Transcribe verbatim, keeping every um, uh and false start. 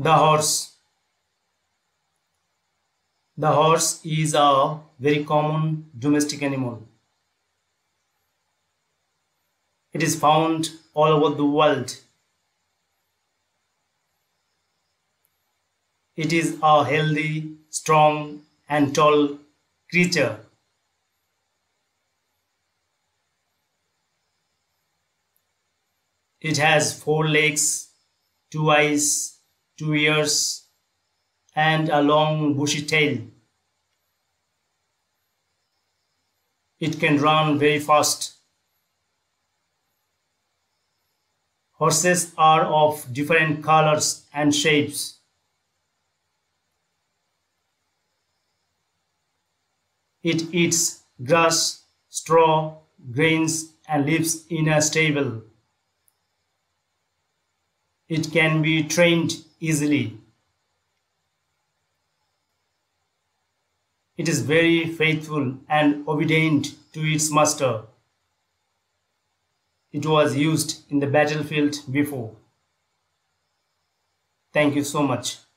The horse. The horse is a very common domestic animal. It is found all over the world. It is a healthy, strong, and tall creature. It has four legs, two eyes, two ears, and a long bushy tail. It can run very fast. Horses are of different colors and shapes. It eats grass, straw, grains, and lives in a stable. It can be trained easily. It is very faithful and obedient to its master. It was used in the battlefield before. Thank you so much.